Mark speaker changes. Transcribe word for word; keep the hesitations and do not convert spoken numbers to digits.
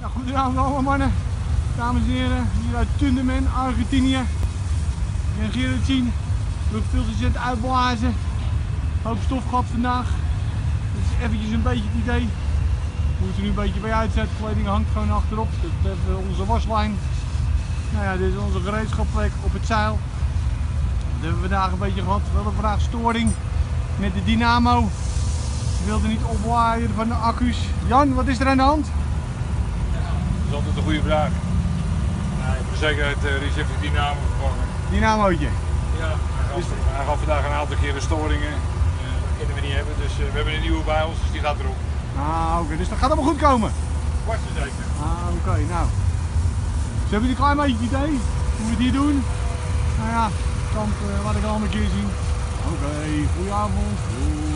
Speaker 1: Ja, goedenavond allemaal mannen, dames en heren, hier uit Tundermen, Argentinië. Je kan Gerrit zien, lucht veel te zet uitblazen. Hoop stof gehad vandaag. Dit is eventjes een beetje het idee. We moeten er nu een beetje bij uitzetten, kleding hangt gewoon achterop. Dat is onze waslijn. Nou ja, dit is onze gereedschapplek op het zeil. Dat hebben we vandaag een beetje gehad. We hadden vandaag storing met de dynamo. Ze wilde niet oplaaien van de accu's. Jan, wat is er aan de hand?
Speaker 2: Dat is altijd een goede vraag. Nee, voor zekerheid uh, er is even de dynamo vervangen.
Speaker 1: Dynamootje.
Speaker 2: Ja, hij gaf, hij gaf vandaag een aantal keren storingen. Uh, dat kunnen we niet hebben, dus uh, we hebben een nieuwe bij ons, dus die gaat erop.
Speaker 1: Ah, oké, okay. Dus dat gaat allemaal goed komen?
Speaker 2: Kwart zeker.
Speaker 1: Ah, oké, okay. Nou. Ze hebben een klein beetje het idee hoe we het hier doen. Nou ja, kant uh, laat ik al een keer zien. Oké, okay. Goedenavond. Doei.